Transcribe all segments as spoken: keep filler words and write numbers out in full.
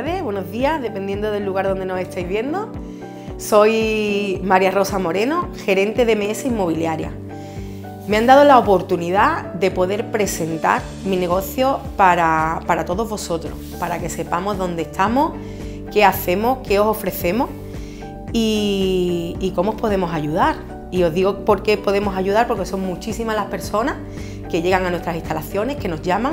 tardes, buenos días, dependiendo del lugar donde nos estáis viendo. Soy María Rosa Moreno, gerente de M S Inmobiliaria. Me han dado la oportunidad de poder presentar mi negocio para, para todos vosotros, para que sepamos dónde estamos, qué hacemos, qué os ofrecemos y, y cómo os podemos ayudar. Y os digo por qué podemos ayudar, porque son muchísimas las personas que llegan a nuestras instalaciones, que nos llaman,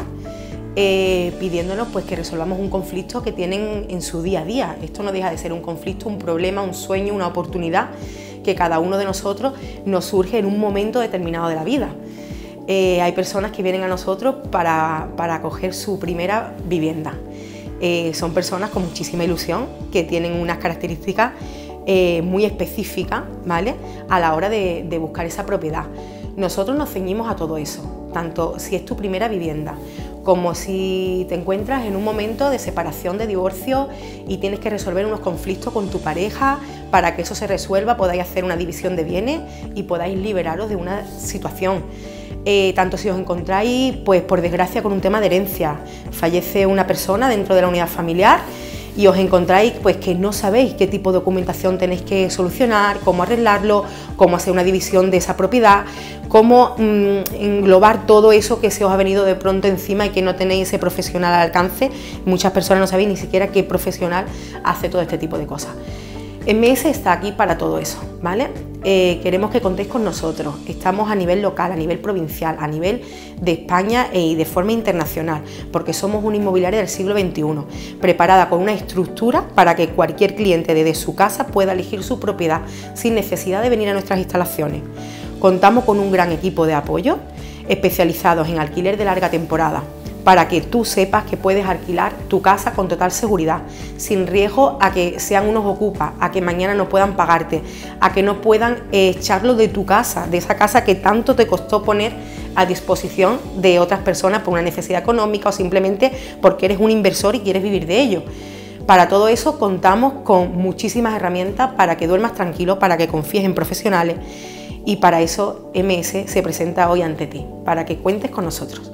eh, pidiéndonos pues, que resolvamos un conflicto que tienen en su día a día. Esto no deja de ser un conflicto, un problema, un sueño, una oportunidad que cada uno de nosotros nos surge en un momento determinado de la vida. Eh, hay personas que vienen a nosotros para, para coger su primera vivienda. Eh, son personas con muchísima ilusión, que tienen unas características eh, muy específicas, ¿vale?, a la hora de, de buscar esa propiedad. Nosotros nos ceñimos a todo eso, tanto si es tu primera vivienda, como si te encuentras en un momento de separación, de divorcio y tienes que resolver unos conflictos con tu pareja. Para que eso se resuelva podáis hacer una división de bienes y podáis liberaros de una situación. Eh, tanto si os encontráis, pues por desgracia, con un tema de herencia, fallece una persona dentro de la unidad familiar y os encontráis pues que no sabéis qué tipo de documentación tenéis que solucionar, cómo arreglarlo, cómo hacer una división de esa propiedad, cómo mmm, englobar todo eso que se os ha venido de pronto encima y que no tenéis ese profesional al alcance. Muchas personas no sabéis ni siquiera qué profesional hace todo este tipo de cosas. M S está aquí para todo eso, ¿vale? Eh, queremos que contéis con nosotros. Estamos a nivel local, a nivel provincial, a nivel de España y de forma internacional, porque somos una inmobiliaria del siglo veintiuno, preparada con una estructura para que cualquier cliente desde su casa pueda elegir su propiedad sin necesidad de venir a nuestras instalaciones. Contamos con un gran equipo de apoyo especializados en alquiler de larga temporada, para que tú sepas que puedes alquilar tu casa con total seguridad, sin riesgo a que sean unos ocupas, a que mañana no puedan pagarte, a que no puedan eh, echarlo de tu casa, de esa casa que tanto te costó poner a disposición de otras personas por una necesidad económica o simplemente porque eres un inversor y quieres vivir de ello. Para todo eso contamos con muchísimas herramientas para que duermas tranquilo, para que confíes en profesionales, y para eso M S se presenta hoy ante ti, para que cuentes con nosotros.